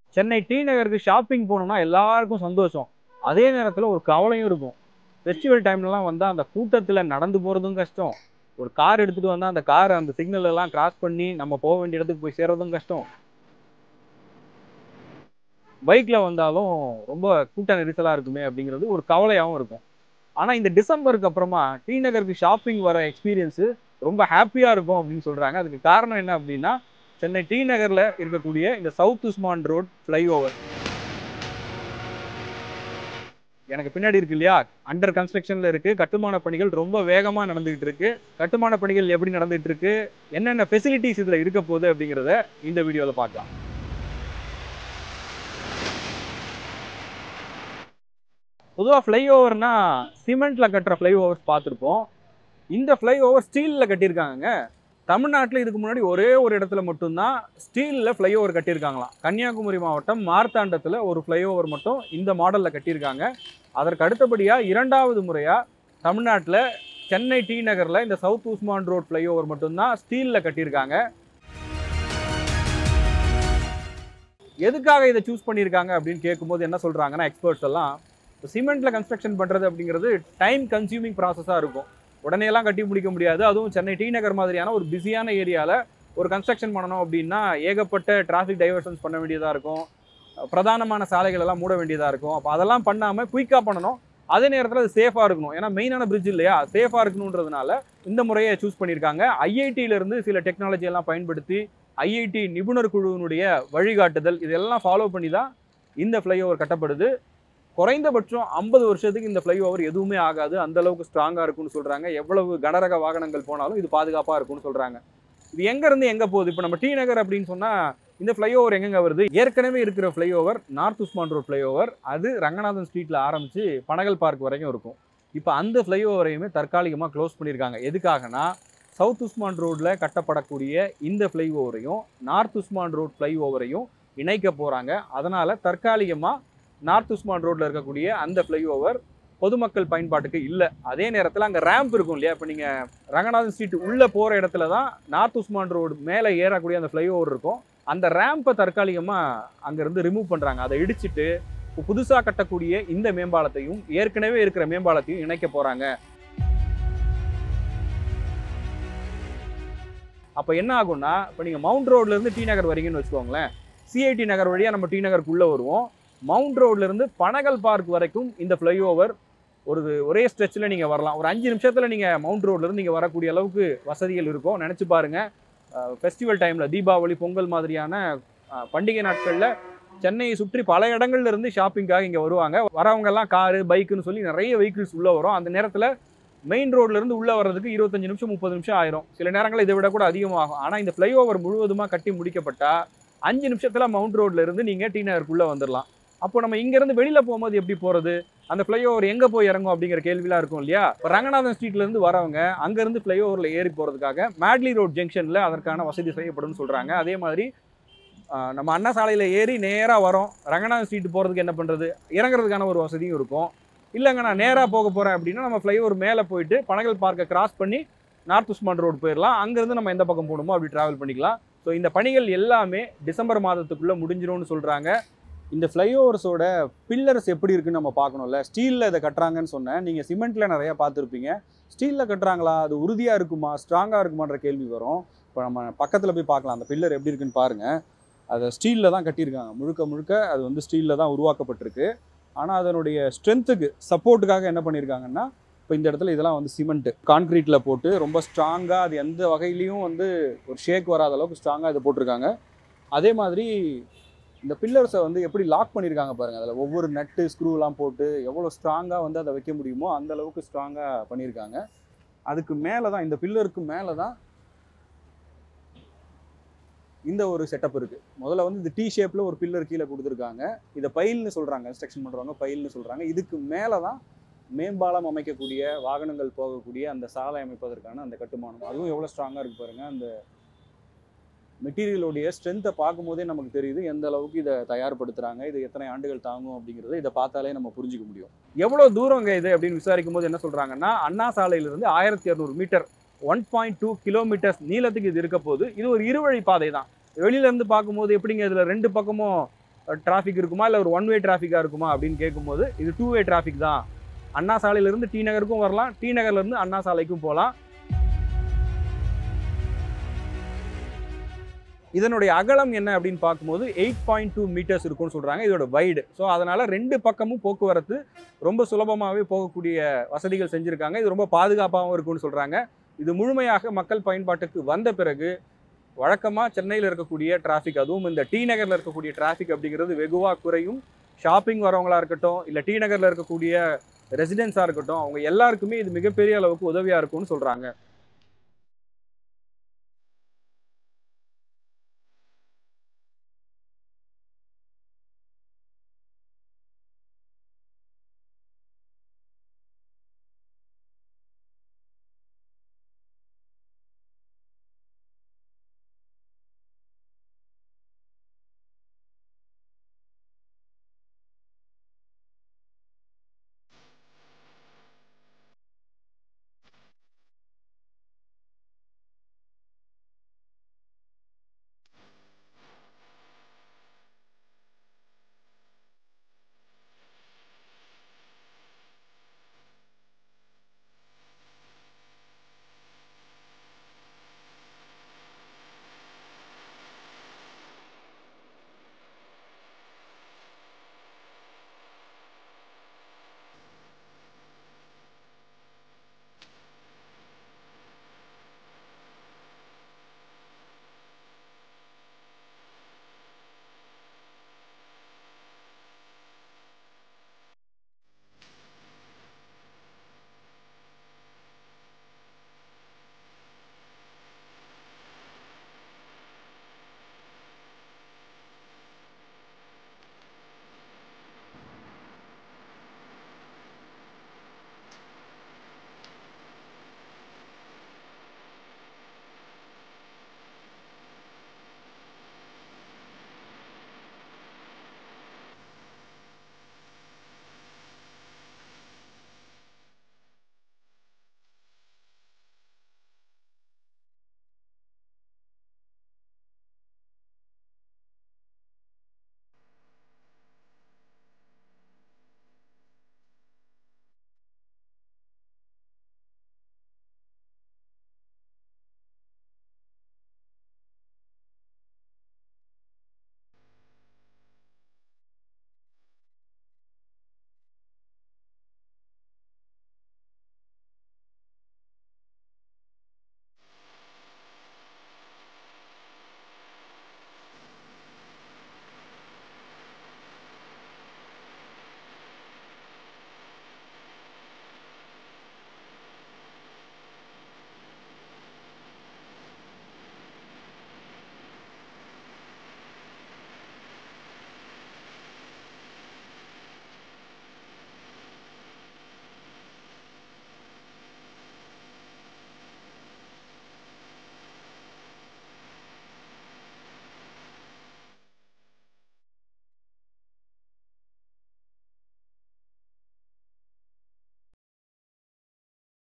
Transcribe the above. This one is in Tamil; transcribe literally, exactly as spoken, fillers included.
சென்னை டி நகருக்கு ஷாப்பிங் போகணும்னா எல்லாருக்கும் சந்தோஷம். அதே நேரத்தில் ஒரு கவலையும் இருக்கும். ஃபெஸ்டிவல் டைம்லலாம் வந்தால் அந்த கூட்டத்தில் நடந்து போகிறதும் கஷ்டம். ஒரு கார் எடுத்துகிட்டு வந்தால் அந்த கார் அந்த சிக்னல் எல்லாம் கிராஸ் பண்ணி நம்ம போக வேண்டிய இடத்துக்கு போய் சேர்றதும் கஷ்டம். பைக்கில் வந்தாலும் ரொம்ப கூட்ட நெரிசலாக இருக்குமே அப்படிங்கிறது ஒரு கவலையாகவும் இருக்கும். ஆனால் இந்த டிசம்பருக்கு அப்புறமா டி நகருக்கு ஷாப்பிங் வர எக்ஸ்பீரியன்ஸு ரொம்ப ஹாப்பியாக இருக்கும் அப்படின்னு சொல்கிறாங்க. அதுக்கு காரணம் என்ன அப்படின்னா, சென்னை டி நகரில் இருக்கக்கூடிய இந்த சவுத் உஸ்மான் ரோட் ஃப்ளைஓவர். எனக்கு பின்னாடி இருக்கு இல்லையா, அண்டர் கன்ஸ்ட்ரக்ஷன்ல இருக்கு. கட்டுமான பணிகள் ரொம்ப வேகமா நடந்துகிட்டு இருக்கு. கட்டுமான பணிகள் எப்படி நடந்துட்டு இருக்கு, என்னென்ன ஃபெசிலிட்டிஸ் இதுல இருக்க போகுது அப்படிங்கிறத இந்த வீடியோல பார்க்கலாம். பொதுவாக ஃப்ளைஓவர்னா சிமெண்ட்ல கட்டுற ஃப்ளைஓவர்ஸ் பார்த்துருப்போம். இந்த ஃப்ளைஓவர் ஸ்டீல்ல கட்டியிருக்காங்க. தமிழ்நாட்டில் இதுக்கு முன்னாடி ஒரே ஒரு இடத்துல மட்டும்தான் ஸ்டீலில் ஃப்ளைஓவர் கட்டியிருக்காங்களாம். கன்னியாகுமரி மாவட்டம் மார்த்தாண்டத்தில் ஒரு ஃப்ளைஓவர் மட்டும் இந்த மாடலில் கட்டியிருக்காங்க. அதற்கு அடுத்தபடியாக இரண்டாவது முறையாக தமிழ்நாட்டில் சென்னை டி நகரில் இந்த சவுத் உஸ்மான் ரோட் ஃப்ளைஓவர் மட்டும்தான் ஸ்டீலில் கட்டியிருக்காங்க. எதுக்காக இதை சூஸ் பண்ணியிருக்காங்க அப்படின்னு கேட்கும்போது என்ன சொல்கிறாங்கன்னா, எக்ஸ்பர்ட்ஸ் எல்லாம் சிமெண்ட்டில் கன்ஸ்ட்ரக்ஷன் பண்ணுறது அப்படிங்கிறது டைம் கன்சியூமிங் ப்ராசஸாக இருக்கும். உடனேலாம் கட்டி முடிக்க முடியாது. அதுவும் சென்னை டி நகர் மாதிரியான ஒரு பிஸியான ஏரியாவில் ஒரு கன்ஸ்ட்ரக்ஷன் பண்ணணும் அப்படின்னா ஏகப்பட்ட டிராஃபிக் டைவர்ஷன்ஸ் பண்ண வேண்டியதாக இருக்கும். பிரதானமான சாலைகள் எல்லாம் மூட வேண்டியதாக இருக்கும். அப்போ அதெல்லாம் பண்ணாமல் குயிக்காக பண்ணணும். அதே நேரத்தில் அது சேஃபாக இருக்கணும். ஏன்னா மெயினான பிரிட்ஜ் இல்லையா, சேஃபாக இருக்கணுன்றதுனால இந்த முறையை சூஸ் பண்ணியிருக்காங்க. ஐஐடியிலேருந்து சில டெக்னாலஜி எல்லாம் பயன்படுத்தி ஐஐடி நிபுணர் குழுவினுடைய வழிகாட்டுதல் இதெல்லாம் ஃபாலோ பண்ணி தான் இந்த ஃப்ளைஓவர் கட்டப்படுது. குறைந்தபட்சம் ஐம்பது வருஷத்துக்கு இந்த ஃப்ளைஓவர் எதுவுமே ஆகாது. அந்த அளவுக்கு ஸ்ட்ராங்காக இருக்கும்னு சொல்கிறாங்க. எவ்வளவு கனரக வாகனங்கள் போனாலும் இது பாதுகாப்பாக இருக்கும்னு சொல்கிறாங்க. இது எங்கேருந்து எங்கே போகுது? இப்போ நம்ம டி நகர் அப்படின்னு சொன்னால் இந்த ஃப்ளைஓவர் எங்கெங்கே வருது? ஏற்கனவே இருக்கிற flyover north Usman road flyover, அது ரங்கநாதன் ஸ்ட்ரீட்டில் ஆரம்பித்து பனகல் பார்க் வரைக்கும் இருக்கும். இப்போ அந்த ஃப்ளைஓவரையுமே தற்காலிகமாக க்ளோஸ் பண்ணியிருக்காங்க. எதுக்காகனா, சவுத் உஸ்மான் ரோட்டில் கட்டப்படக்கூடிய இந்த ஃப்ளைஓவரையும் நார்த் உஸ்மான் ரோட் ஃப்ளைஓவரையும் இணைக்க போகிறாங்க. அதனால் தற்காலிகமாக நார்த் உஸ்மான் ரோட்டில் இருக்கக்கூடிய அந்த ஃப்ளைஓவர் பொதுமக்கள் பயன்பாட்டுக்கு இல்லை. அதே நேரத்தில் அங்கே ரேம்ப் இருக்கும் இல்லையா, இப்போ நீங்கள் ரங்கநாதன் ஸ்ட்ரீட் உள்ளே போகிற இடத்துல தான் நார்த் உஸ்மான் ரோடு மேலே ஏறக்கூடிய அந்த ஃப்ளைஓவர் இருக்கும். அந்த ரேம்பை தற்காலிகமாக அங்கேருந்து ரிமூவ் பண்ணுறாங்க. அதை இடிச்சிட்டு புதுசாக கட்டக்கூடிய இந்த மேம்பாலத்தையும் ஏற்கனவே இருக்கிற மேம்பாலத்தையும் இணைக்க போகிறாங்க. அப்போ என்ன ஆகும்னா, இப்போ நீங்கள் மவுண்ட் ரோட்லேருந்து டி நகர் வரீங்கன்னு வச்சுக்கோங்களேன், சிஐடி நகர் வழியாக நம்ம டி நகருக்குள்ளே வருவோம். மவுண்ட் ரோட்லேருந்து பனகல் பார்க் வரைக்கும் இந்த ஃப்ளைஓவர் ஒரு ஒரே ஸ்ட்ரெச்சில் நீங்கள் வரலாம். ஒரு அஞ்சு நிமிஷத்தில் நீங்கள் மவுண்ட் ரோட்லேருந்து நீங்கள் வரக்கூடிய அளவுக்கு வசதிகள் இருக்கும். நினச்சி பாருங்கள், ஃபெஸ்டிவல் டைமில் தீபாவளி பொங்கல் மாதிரியான பண்டிகை நாட்களில் சென்னையை சுற்றி பல இடங்கள்ல இருந்து ஷாப்பிங்காக இங்கே வருவாங்க. வரவங்கெல்லாம் காரு பைக்குன்னு சொல்லி நிறைய வெஹிக்கிள்ஸ் உள்ளே வரும். அந்த நேரத்தில் மெயின் ரோட்லேருந்து உள்ளே வர்றதுக்கு இருபத்தஞ்சு நிமிஷம் முப்பது நிமிஷம் ஆயிரும். சில நேரங்களில் இதை விட கூட அதிகமாகும். ஆனால் இந்த ஃப்ளைஓவர் முழுவதுமாக கட்டி முடிக்கப்பட்டால் அஞ்சு நிமிஷத்தில் மவுண்ட் ரோட்ல இருந்து நீங்கள் டி நகருக்குள்ளே வந்துடலாம். அப்போ நம்ம இங்கேருந்து வெளியில் போகும்போது எப்படி போகிறது? அந்த ஃப்ளைஓவர் எங்கே போய் இறங்கும் அப்படிங்கிற கேள்விலாம் இருக்கும் இல்லையா. இப்போ ரங்கநாதன் ஸ்ட்ரீட்லேருந்து வரவங்க அங்கேருந்து ஃப்ளைஓவரில் ஏறி போகிறதுக்காக மேட்லி ரோட் ஜங்ஷனில் அதற்கான வசதி செய்யப்படும்னு சொல்கிறாங்க. அதே மாதிரி நம்ம அண்ணா சாலையில் ஏறி நேராக வரோம், ரங்கநாதன் ஸ்ட்ரீட் போகிறதுக்கு என்ன பண்ணுறது, இறங்குறதுக்கான ஒரு வசதியும் இருக்கும். இல்லைங்க நான் நேராக போக போகிறேன் அப்படின்னா நம்ம ஃப்ளைஓவர் மேலே போயிட்டு பனகல் பார்க்கை கிராஸ் பண்ணி நார்த் உஸ்மான் ரோடு போயிடலாம். அங்கேருந்து நம்ம எந்த பக்கம் போகணுமோ அப்படி ட்ராவல் பண்ணிக்கலாம். ஸோ இந்த பணிகள் எல்லாமே டிசம்பர் மாதத்துக்குள்ளே முடிஞ்சிடும்னு சொல்கிறாங்க. இந்த ஃப்ளைஓவர்ஸோட பில்லர்ஸ் எப்படி இருக்குன்னு நம்ம பார்க்கணும்ல. ஸ்டீலில் இதை கட்டுறாங்கன்னு சொன்னேன், நீங்கள் சிமெண்ட்டில் நிறையா பார்த்துருப்பீங்க. ஸ்டீலில் கட்டுறாங்களா, அது உறுதியாக இருக்குமா, ஸ்ட்ராங்காக இருக்குமான்ற கேள்வி வரும். இப்போ நம்ம பக்கத்தில் போய் பார்க்கலாம் அந்த பில்லர் எப்படி இருக்குன்னு பாருங்கள். அதை ஸ்டீலில் தான் கட்டியிருக்காங்க, முழுக்க முழுக்க அது வந்து ஸ்டீலில் தான் உருவாக்கப்பட்டிருக்கு. ஆனால் அதனுடைய ஸ்ட்ரென்த்துக்கு சப்போர்ட்டுக்காக என்ன பண்ணியிருக்காங்கன்னா, இப்போ இந்த இடத்துல இதெல்லாம் வந்து சிமெண்ட்டு கான்க்ரீட்டில் போட்டு ரொம்ப ஸ்ட்ராங்காக, அது எந்த வகையிலையும் வந்து ஒரு ஷேக் வராத அளவுக்கு ஸ்ட்ராங்காக இதை போட்டிருக்காங்க. அதே மாதிரி இந்த பில்லர்ஸை வந்து எப்படி லாக் பண்ணியிருக்காங்க பாருங்கள். அதில் ஒவ்வொரு நட்டு ஸ்க்ரூலாம் போட்டு எவ்வளோ ஸ்ட்ராங்காக வந்து அதை வைக்க முடியுமோ அந்த அளவுக்கு ஸ்ட்ராங்காக பண்ணியிருக்காங்க. அதுக்கு மேலே தான், இந்த பில்லருக்கு மேலே தான் இந்த ஒரு செட்டப் இருக்குது. முதல்ல வந்து இந்த டி ஷேப்பில் ஒரு பில்லர் கீழே கொடுத்துருக்காங்க. இதை பைல்னு சொல்கிறாங்க, கன்ஸ்ட்ரக்ஷன் பண்ணுறவங்க பைல்னு சொல்கிறாங்க. இதுக்கு மேலே தான் மேம்பாலம் அமைக்கக்கூடிய வாகனங்கள் போகக்கூடிய அந்த சாலை அமைப்பதற்கான அந்த கட்டுமானம். அதுவும் எவ்வளோ ஸ்ட்ராங்காக இருக்குது பாருங்கள். அந்த மெட்டீரியலுடைய ஸ்ட்ரென்த்தை பார்க்கும்போதே நமக்கு தெரியுது எந்த அளவுக்கு இதை தயார்படுத்துகிறாங்க, இது எத்தனை ஆண்டுகள் தாங்கும் அப்படிங்கிறத இதை பார்த்தாலே நம்ம புரிஞ்சிக்க முடியும். எவ்வளோ தூரங்க இது அப்படின்னு விசாரிக்கும் போது என்ன சொல்கிறாங்கன்னா, அண்ணா சாலையிலிருந்து ஆயிரத்தி இரநூறு metre one point two kilometres நீளத்துக்கு இது இருக்க போது. இது ஒரு இருவழி பாதை தான். வெளியிலேருந்து பார்க்கும்போது எப்படிங்க இதில் ரெண்டு பக்கமும் டிராஃபிக் இருக்குமா இல்லை ஒரு ஒன் வே டிராஃபிக்காக இருக்குமா அப்படின்னு கேட்கும்போது இது டூ வே டிராஃபிக் தான். அண்ணா சாலையிலேருந்து டி நகருக்கும் வரலாம், டி நகர்லேருந்து அண்ணா சாலைக்கும் போகலாம். இதனுடைய அகலம் என்ன அப்படின்னு பார்க்கும்போது எயிட் பாயிண்ட் டூ மீட்டர்ஸ் இருக்கும்னு சொல்கிறாங்க இதோட வைடு. ஸோ அதனால் ரெண்டு பக்கமும் போக்குவரத்து ரொம்ப சுலபமாகவே போகக்கூடிய வசதிகள் செஞ்சுருக்காங்க. இது ரொம்ப பாதுகாப்பாகவும் இருக்கும்னு சொல்கிறாங்க. இது முழுமையாக மக்கள் பயன்பாட்டுக்கு வந்த பிறகு வழக்கமாக சென்னையில் இருக்கக்கூடிய டிராஃபிக், அதுவும் இந்த டி நகரில் இருக்கக்கூடிய டிராஃபிக் அப்படிங்கிறது வெகுவாக குறையும். ஷாப்பிங் வரவங்களாக இருக்கட்டும், இல்லை டி நகரில் இருக்கக்கூடிய ரெசிடென்ஸாக இருக்கட்டும், அவங்க எல்லாருக்குமே இது மிகப்பெரிய அளவுக்கு உதவியாக இருக்கும்னு சொல்கிறாங்க.